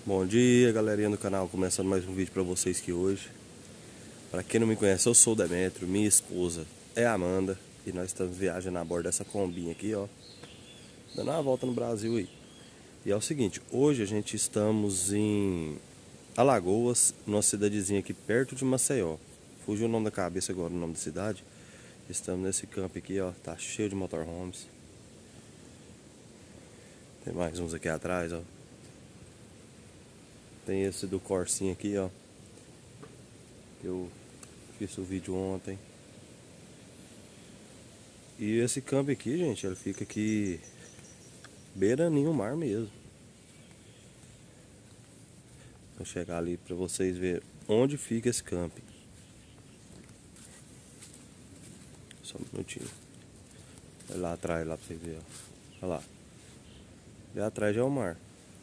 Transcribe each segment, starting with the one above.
Bom dia, galerinha do canal, começando mais um vídeo pra vocês aqui hoje. Pra quem não me conhece, eu sou o Demetrio, minha esposa é a Amanda e nós estamos viajando a bordo dessa combinha aqui, ó, dando uma volta no Brasil aí. E é o seguinte, hoje a gente estamos em Alagoas, numa cidadezinha aqui perto de Maceió. Fugiu o nome da cabeça agora, o nome da cidade. Estamos nesse campo aqui, ó, tá cheio de motorhomes. Tem mais uns aqui atrás, ó. Tem esse do Corsinha aqui, ó. Eu fiz o vídeo ontem. E esse campo aqui, gente, ele fica aqui beiraninho o mar mesmo. Vou chegar ali pra vocês verem onde fica esse camping. Só um minutinho. Olha lá atrás, lá pra vocês verem, ó. Olha lá. E atrás já é o mar.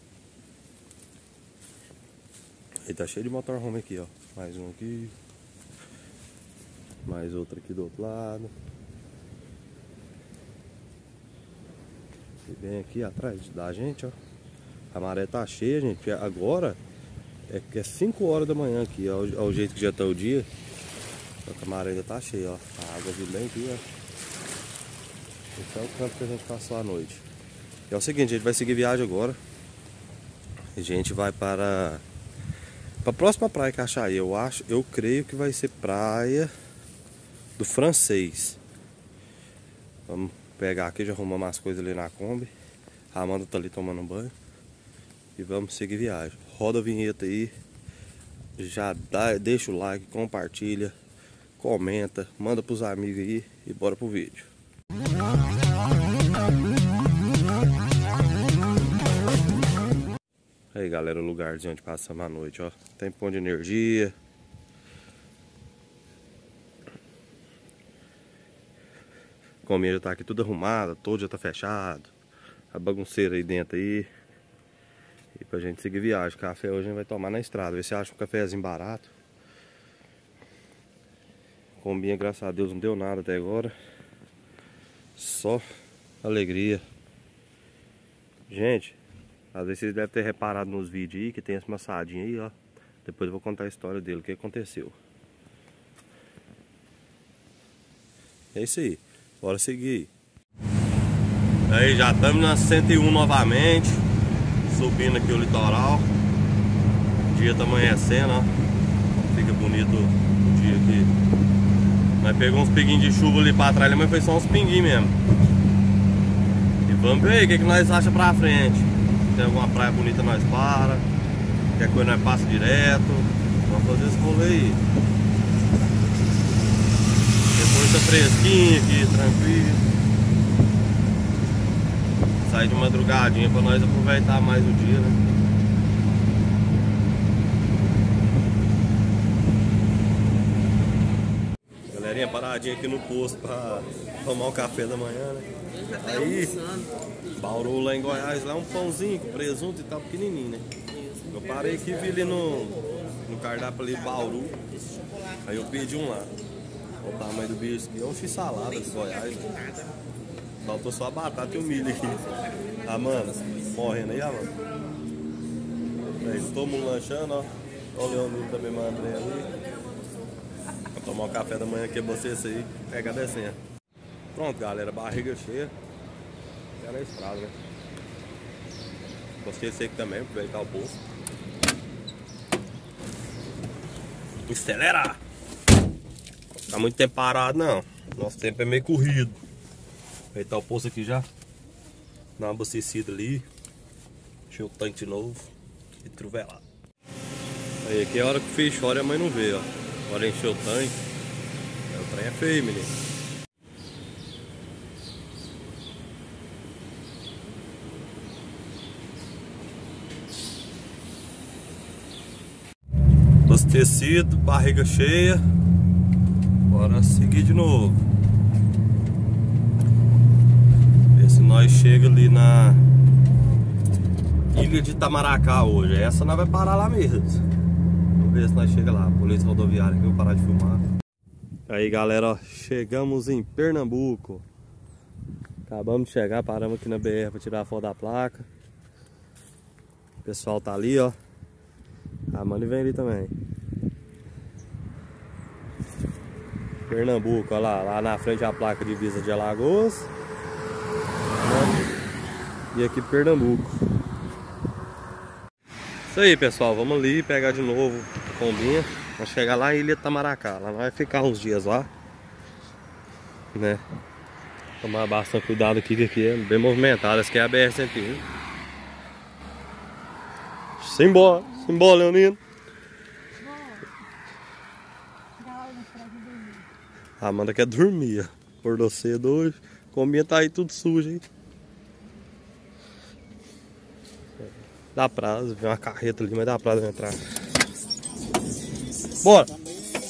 E tá cheio de motorhome aqui, ó. Mais um aqui. Mais outro aqui do outro lado. E bem aqui atrás da gente, ó. A maré tá cheia, gente. Agora é 5 horas da manhã aqui, ó. Ao jeito que já tá o dia. Só que a maré ainda tá cheia, ó. A água vindo bem aqui, ó. Esse é o campo que a gente passou a noite. E é o seguinte, a gente vai seguir viagem agora. A gente vai para a próxima praia que achar aí, eu creio que vai ser Praia do Francês. Vamos pegar aqui, já arrumamos as coisas ali na Kombi. A Amanda tá ali tomando um banho. E vamos seguir viagem. Roda a vinheta aí. Já deixa o like, compartilha, comenta, manda pros amigos aí e bora pro vídeo. Aí galera, o lugarzinho onde passamos a noite, ó. Tem ponto de energia. A cominha já tá aqui tudo arrumada, todo já tá fechado. A bagunceira aí dentro aí. E pra gente seguir viagem. Café hoje a gente vai tomar na estrada. Ver se acha um cafezinho barato. Combinha, graças a Deus, não deu nada até agora. Só alegria. Gente, às vezes vocês devem ter reparado nos vídeos aí que tem esse maçadinho aí, ó. Depois eu vou contar a história dele, o que aconteceu. É isso aí, bora seguir aí. Já estamos na 101 novamente. Subindo aqui o litoral. O dia tá amanhecendo, ó. Fica bonito o dia aqui. Nós pegamos uns pinguinhos de chuva ali pra trás, mas foi só uns pinguinhos mesmo. E vamos ver aí o que nós achamos pra frente. Tem alguma praia bonita nós para. Qualquer coisa nós passa direto. Vamos fazer esse rolê aí. Depois tá fresquinho aqui, tranquilo. Sair de madrugadinha pra nós aproveitar mais o dia, né? Galerinha, paradinha aqui no posto pra tomar o café da manhã, né? Aí, Bauru lá em Goiás, lá um pãozinho com presunto e tal, pequenininho, né? Eu parei aqui e vi ali no cardápio ali, Bauru. Aí eu pedi um lá. Olha o tamanho do bicho aqui, é um x-salada de Goiás, né? Faltou só a batata e o milho aqui. Amanda, morrendo aí, Amanda. Aí, todo mundo lanchando, ó. Olha o Leonino também, mandando ali. Vou tomar o café da manhã aqui, vocês aí, pega descendo. Pronto, galera, barriga cheia. Já na estrada, né? Gostei desse aqui também, aproveitar o bolso. Acelera! Não tá muito tempo parado, não. Nosso tempo é meio corrido. Aproveitar o poço aqui já. Dar uma abastecida ali. Encher o tanque de novo. E truvelar. Aí, aqui é a hora que o filho chora e a mãe não vê, ó. Agora encher o tanque. O trem é feio, menino. Abastecido, barriga cheia. Bora seguir de novo. Ver se nós chega ali na Ilha de Itamaracá hoje. Essa nós vai parar lá mesmo. Vamos ver se nós chega lá. Polícia rodoviária aqui, vou parar de filmar. Aí galera, ó, chegamos em Pernambuco. Acabamos de chegar, paramos aqui na BR para tirar a foto da placa. O pessoal tá ali, ó. A Mani vem ali também. Pernambuco, olha lá. Lá na frente a placa de divisa de Alagoas. E aqui Pernambuco. Isso aí, pessoal. Vamos ali pegar de novo a pombinha. Vamos chegar lá em Ilha Itamaracá. Ela vai ficar uns dias lá, né? Tomar bastante cuidado aqui, que aqui é bem movimentado. Essa aqui é a BR-101. Simbora, simbora, Leonino. A Amanda quer dormir. Acordou cedo hoje. A combinha tá aí tudo sujo, hein? Dá prazo, vem uma carreta ali, mas dá prazo de entrar. Bora!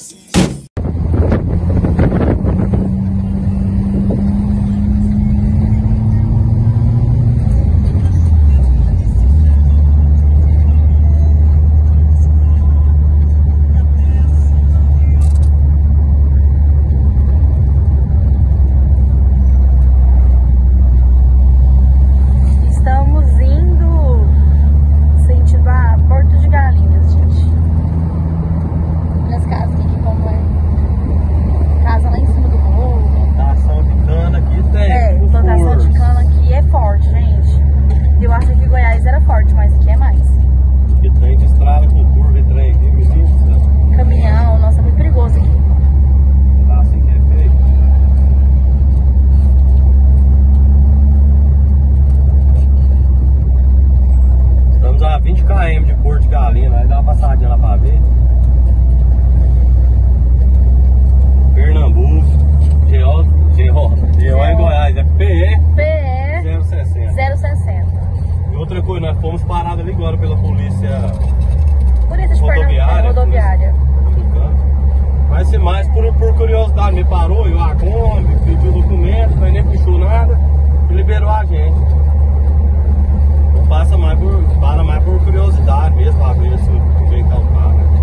rodoviária. Vai ser mais por curiosidade. Me parou, eu a Kombi, pediu documento, mas nem puxou nada e liberou a gente. Não passa mais para mais por curiosidade mesmo, pra ver se vem cá o carro.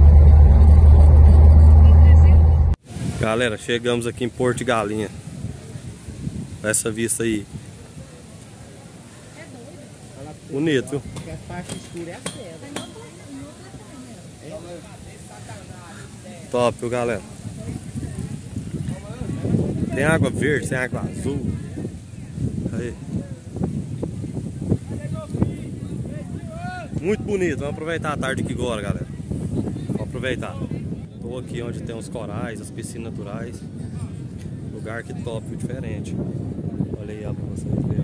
Galera, chegamos aqui em Porto de Galinha. Essa vista aí. Bonito, viu? Porque a parte escura é a cena. Top, viu, galera? Tem água verde, tem água azul. Aí. Muito bonito. Vamos aproveitar a tarde aqui agora, galera. Vamos aproveitar. Tô aqui onde tem os corais, as piscinas naturais. Lugar que top, diferente. Olha aí, ó, pra vocês verem.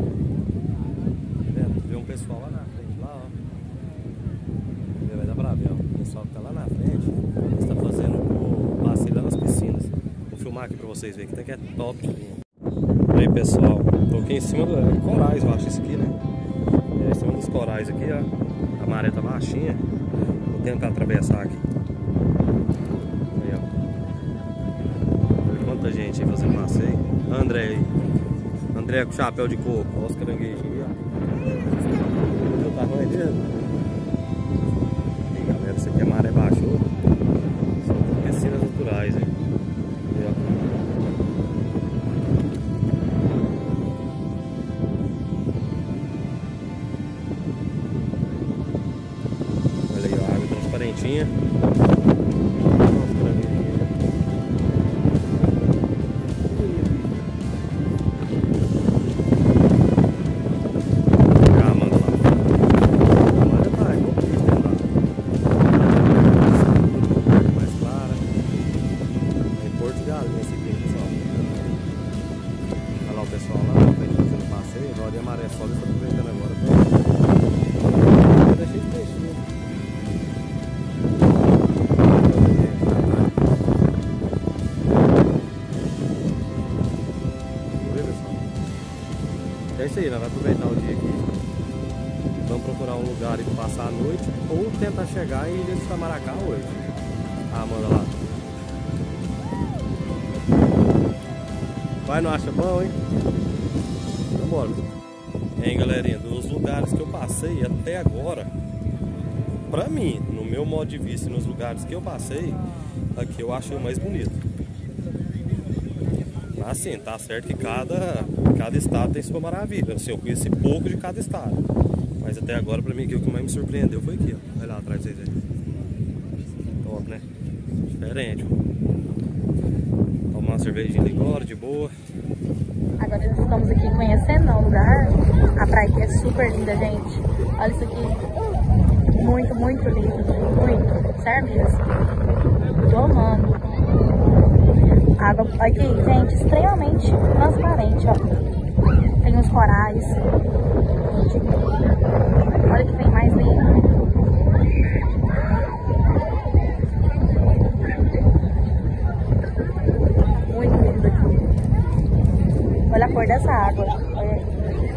Tá vendo? Vê um pessoal lá na frente, lá, ó. Vai dar pra ver, ó. O pessoal que tá lá na frente está fazendo o passeio lá nas piscinas. Vou filmar aqui pra vocês verem que até que é top de linha. Aí, pessoal, tô aqui em cima dos corais, eu acho isso aqui, né? Em cima dos corais aqui, ó. A maré tá baixinha. Vou tentar atravessar aqui. Aí, ó. Olha quanta gente aí fazendo passeio. André aí. André com chapéu de coco. Olha os caranguejos aí, ó. Olha o tamanho dele. Aí, galera, isso aqui é maré baixou. São piscinas naturais, hein? Aí, ó. Olha aí, ó, a água transparentinha. É isso aí, nós vamos aproveitar o dia aqui. Vamos procurar um lugar e passar a noite ou tentar chegar em Ilha de Itamaracá hoje. Ah, manda lá. Vai, não acha bom, hein? Vambora. Hein, galerinha, dos lugares que eu passei até agora, pra mim, no meu modo de vista e nos lugares que eu passei, aqui eu achei o mais bonito. Assim, tá certo que cada estado tem sua maravilha. Assim, eu conheci pouco de cada estado. Mas até agora, pra mim, aqui, o que mais me surpreendeu foi aqui, ó. Vai lá atrás de vocês aí. Top, né? Diferente, ó. Tomar uma cervejinha ali agora, de boa. Agora estamos aqui conhecendo o lugar. A praia aqui é super linda, gente. Olha isso aqui. Muito, muito lindo. Muito. Sério mesmo. Tô amando. A água aqui, gente, extremamente transparente, ó. Tem uns corais. Olha que tem mais lindo. Muito lindo aqui. Olha a cor dessa água. Olha aí.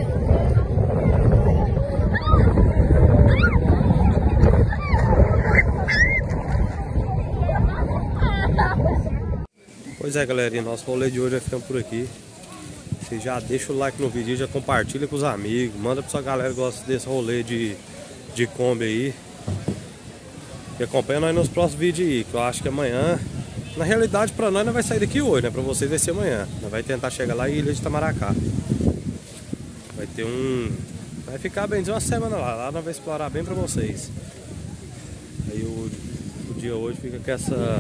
Pois é, galerinha, nosso rolê de hoje vai ficando por aqui. Você já deixa o like no vídeo, já compartilha com os amigos, manda pra sua galera que gosta desse rolê de Kombi aí. E acompanha nós nos próximos vídeos aí, que eu acho que amanhã, na realidade pra nós não vai sair daqui hoje, né? Pra vocês vai ser amanhã. Nós vai tentar chegar lá em Ilha de Itamaracá. Vai ter vai ficar bem de uma semana lá, lá nós vamos explorar bem pra vocês. Aí o dia hoje fica com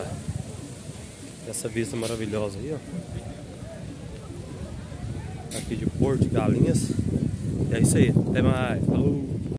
essa vista maravilhosa aí, ó. Aqui de Porto de Galinhas. E é isso aí, até mais. Falou!